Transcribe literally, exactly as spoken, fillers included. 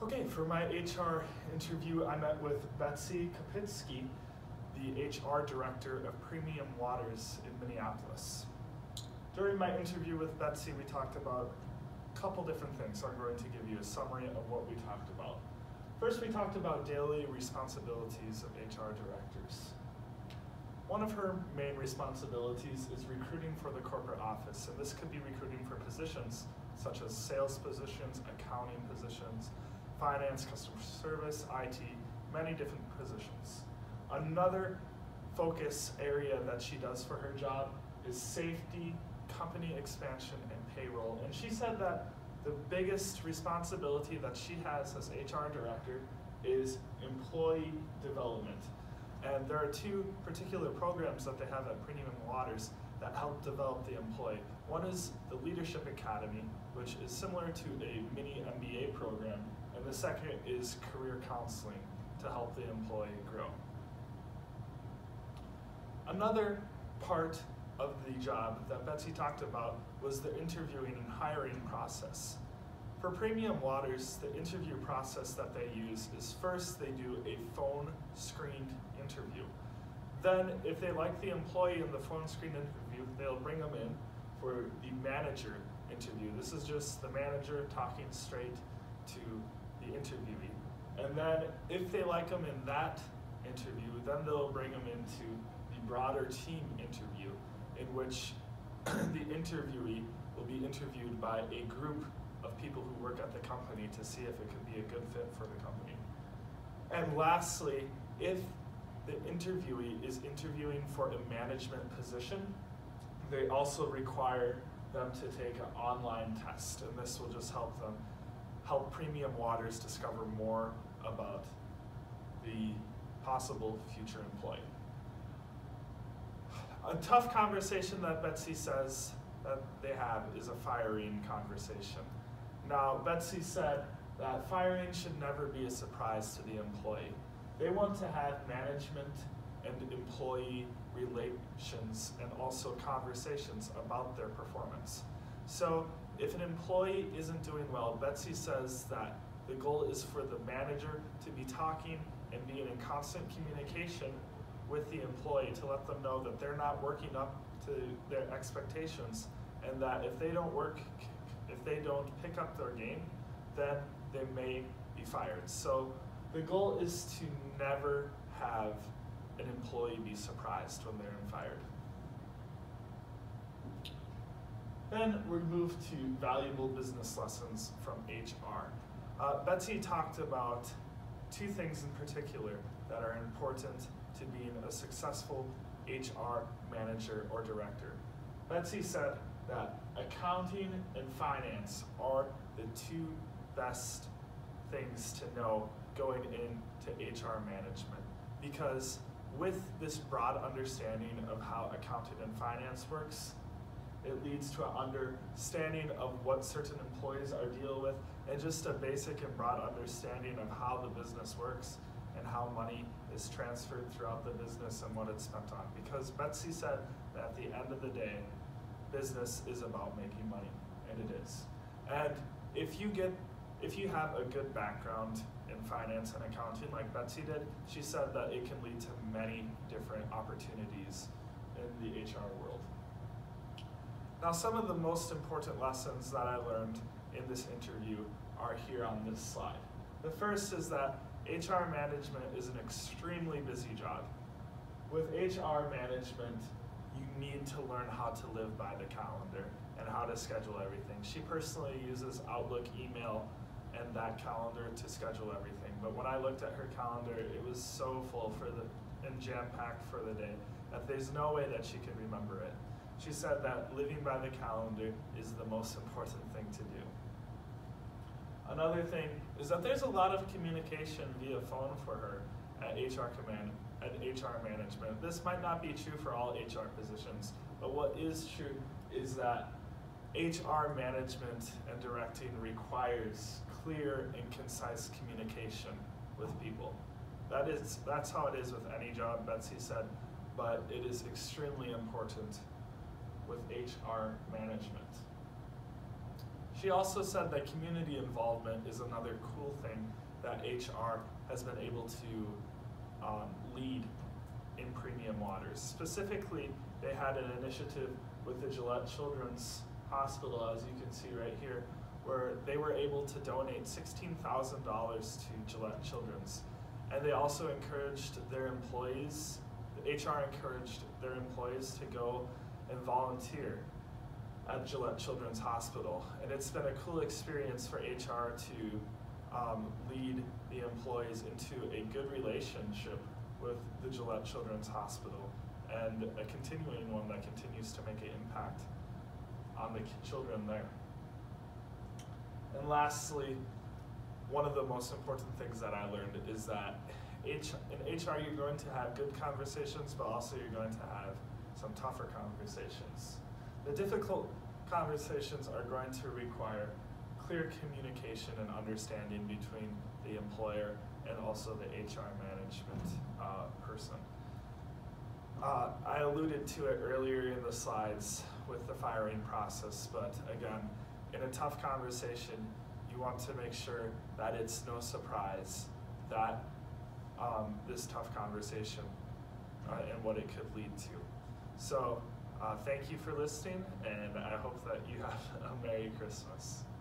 Okay, for my H R interview, I met with Betsy Kapitsky, the H R director of Premium Waters in Minneapolis. During my interview with Betsy, we talked about a couple different things, so I'm going to give you a summary of what we talked about. First, we talked about daily responsibilities of H R directors. One of her main responsibilities is recruiting for the corporate office, and this could be recruiting for positions such as sales positions, accounting positions, finance, customer service, I T, many different positions. Another focus area that she does for her job is safety, company expansion, and payroll. And she said that the biggest responsibility that she has as H R director is employee development. And there are two particular programs that they have at Premium Waters that help develop the employee. One is the Leadership Academy, which is similar to a mini M B A program, and the second is career counseling to help the employee grow. Another part of the job that Betsy talked about was the interviewing and hiring process. For Premium Waters, the interview process that they use is first they do a phone screened interview. Then, if they like the employee in the phone screen interview, they'll bring them in for the manager interview. This is just the manager talking straight to the interviewee. And then, if they like them in that interview, then they'll bring them into the broader team interview, in which the interviewee will be interviewed by a group of people who work at the company to see if it could be a good fit for the company. And lastly, if the interviewee is interviewing for a management position, they also require them to take an online test, and this will just help them, help Premium Waters discover more about the possible future employee. A tough conversation that Betsy says that they have is a firing conversation. Now, Betsy said that firing should never be a surprise to the employee. They want to have management and employee relations and also conversations about their performance. So if an employee isn't doing well, Betsy says that the goal is for the manager to be talking and being in constant communication with the employee to let them know that they're not working up to their expectations, and that if they don't work, if they don't pick up their game, then they may be fired. So the goal is to never have an employee be surprised when they're fired. Then we move to valuable business lessons from H R. Uh, Betsy talked about two things in particular that are important to being a successful H R manager or director. Betsy said that accounting and finance are the two best things to know going into H R management, because with this broad understanding of how accounting and finance works, it leads to an understanding of what certain employees are dealing with, and just a basic and broad understanding of how the business works and how money is transferred throughout the business and what it's spent on. Because Betsy said that at the end of the day, business is about making money, and it is. And if you get, if you have a good background in finance and accounting like Betsy did, she said that it can lead to many different opportunities in the H R world. Now, some of the most important lessons that I learned in this interview are here on this slide. The first is that H R management is an extremely busy job. With H R management, you need to learn how to live by the calendar and how to schedule everything. She personally uses Outlook email and that calendar to schedule everything. But when I looked at her calendar, it was so full for the and jam-packed for the day that there's no way that she could remember it. She said that living by the calendar is the most important thing to do. Another thing is that there's a lot of communication via phone for her at H R command, at H R management. This might not be true for all H R positions, but what is true is that H R management and directing requires clear and concise communication with people. That is, that's how it is with any job, Betsy said, but it is extremely important with H R management. She also said that community involvement is another cool thing that H R has been able to um, lead in Premium Waters. Specifically, they had an initiative with the Gillette Children's Hospital, as you can see right here, where they were able to donate sixteen thousand dollars to Gillette Children's. And they also encouraged their employees, the H R encouraged their employees to go and volunteer at Gillette Children's Hospital. And it's been a cool experience for H R to um, lead the employees into a good relationship with the Gillette Children's Hospital, and a continuing one that continues to make an impact on the children there. And lastly, one of the most important things that I learned is that H in H R you're going to have good conversations, but also you're going to have some tougher conversations. The difficult conversations are going to require clear communication and understanding between the employer and also the H R management uh, person. Uh, I alluded to it earlier in the slides with the firing process, but again, in a tough conversation, you want to make sure that it's no surprise that um, this tough conversation uh, and what it could lead to. So uh, thank you for listening, and I hope that you have a Merry Christmas.